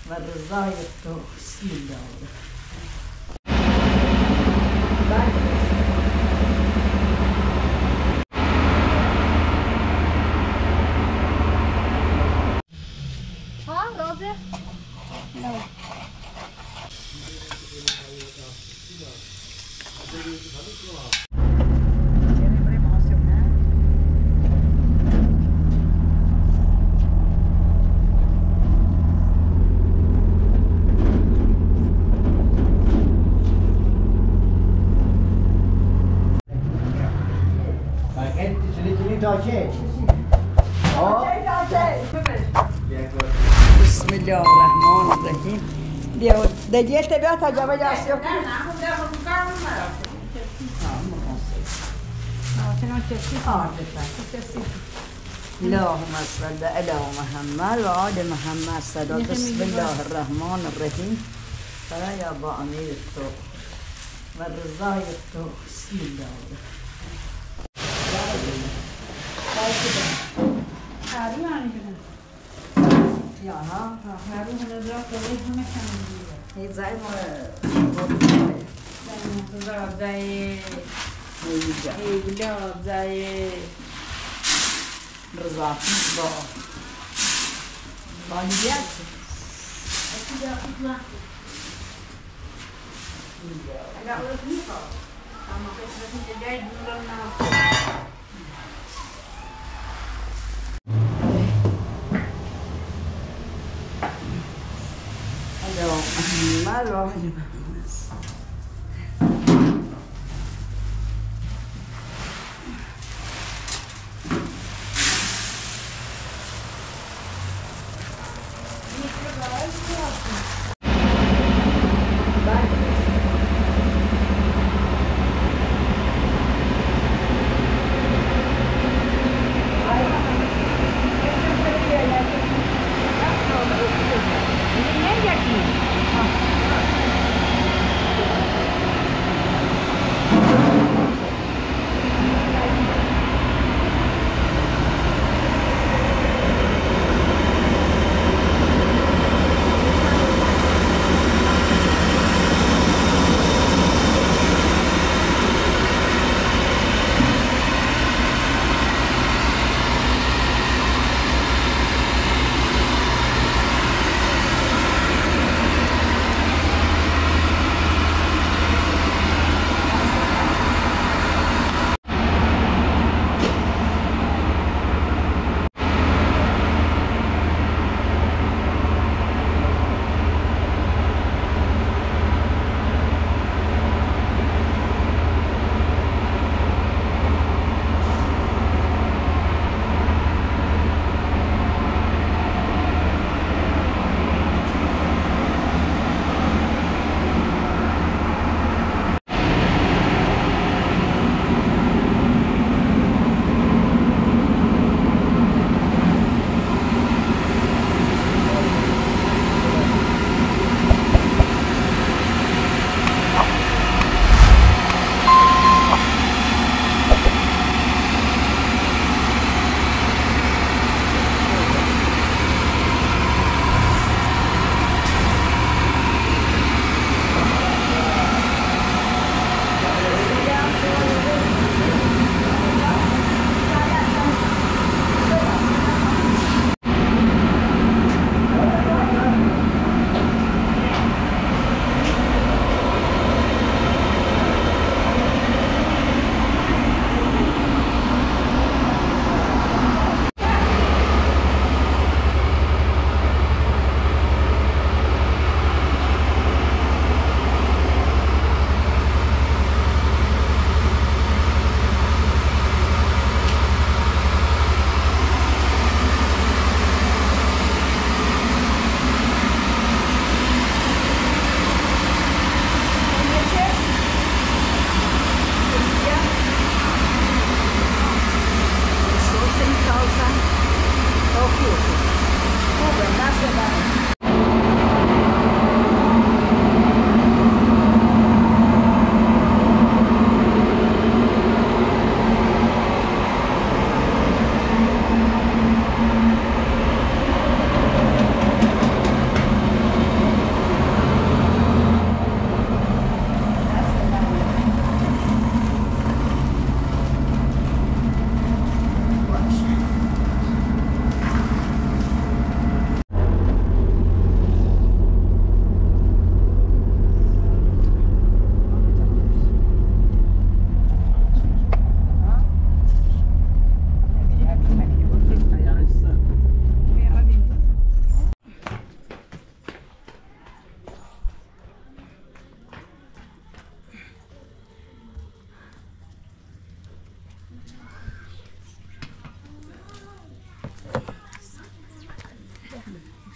و رضای تو. بسم الله. ها رازه؟ نه. بسم الله الرحمن الرحیم. دیگه بیا تا جواب جاسی رو اللهم صل علی محمد و آل محمد صدا. بسم الله الرحمن الرحیم. برای با امیر تو و رضای تو. بسم الله. یا ها این زای ما زای رضاقی با بالیت Malo.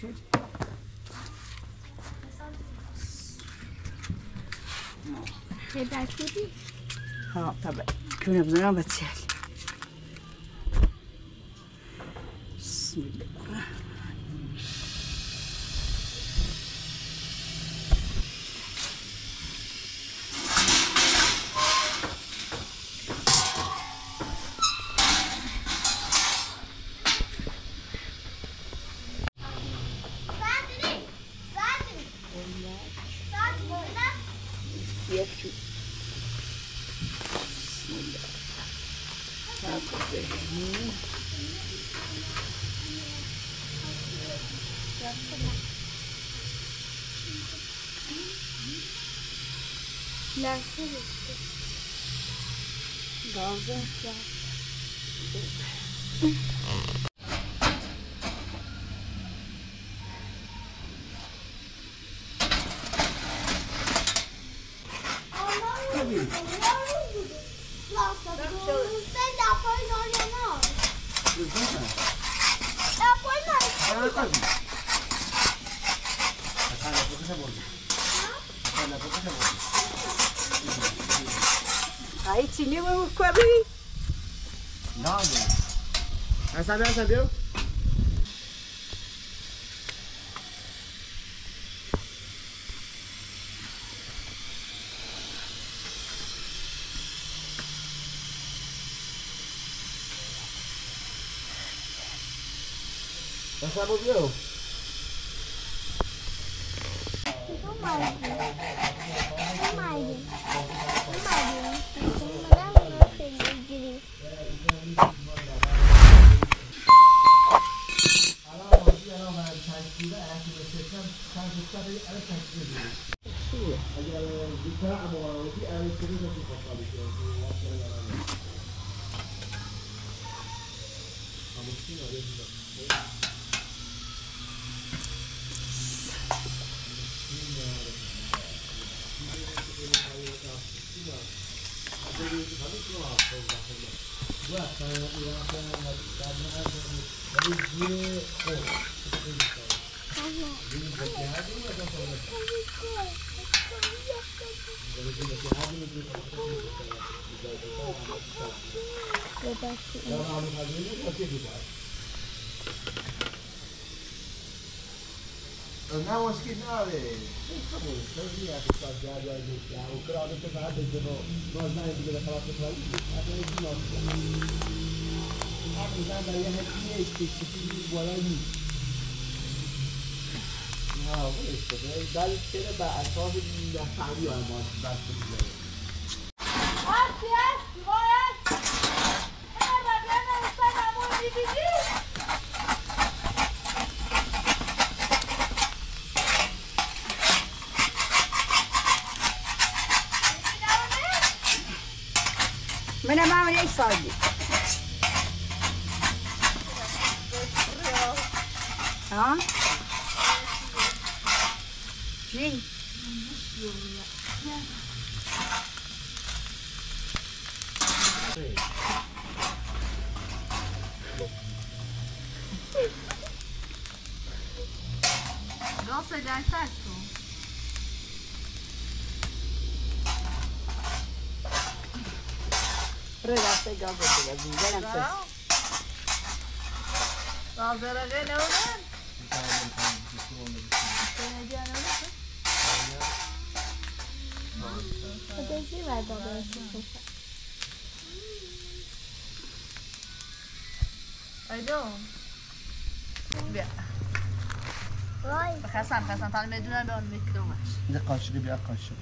هيدا كودي ها طبعا كنا بزنا بتسال بسم الله يكفي بسم الله لا غازة Aí te liga o cabelo. Nada. Essa deu? Essa deu? Não, acho que não, velho. Acabou. Não vinha que fazia a gente. O crowd foi lá, nós na época daquela pessoa ali, até de nós. Apesar daí a gente tinha que igual aí. Não, isso, né? Dá-lhe que ser a sorte de achar ali, ó, a morte da pessoa. من ما عمل ايش صاير ها شي Nossa, já é certo. رجعت جابت الجنة ناظر غير أولا. Adesso vai para Aido. بیا. خسن تا میدونه به اون میکرومش. ده قاشقی بیا قاشقی.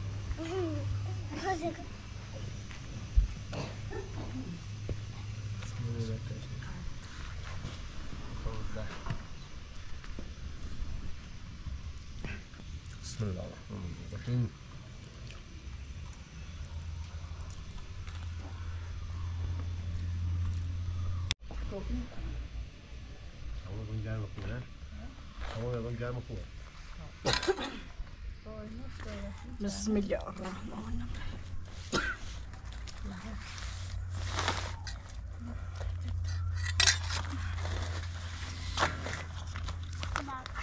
بسم الله الرحمن الرحیم. همون گرم خوبه. همون گرم خوبه. بسم الله الرحمن الرحیم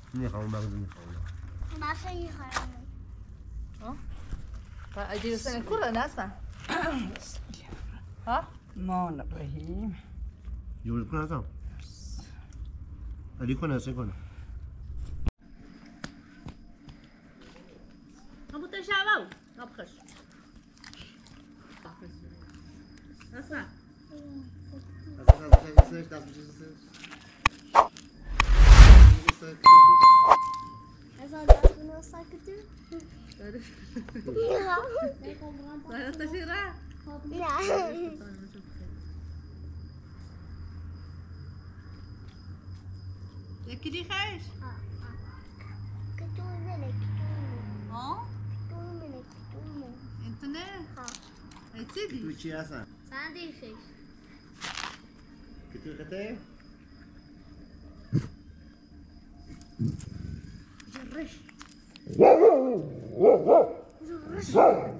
میخوام مغز میخوام ماشا میخوام اجي السنة كلها ناسا ها الرحمن الرحیم جوری کن هستم علی کن هسته کن ابو تشاو ابخش اسمع Essa daqui não sabe que tu. لا تشيرا ياكلي خايش ها انت نه تو هتسيدي چی هستن؟ که تو خطه؟ جرش جرش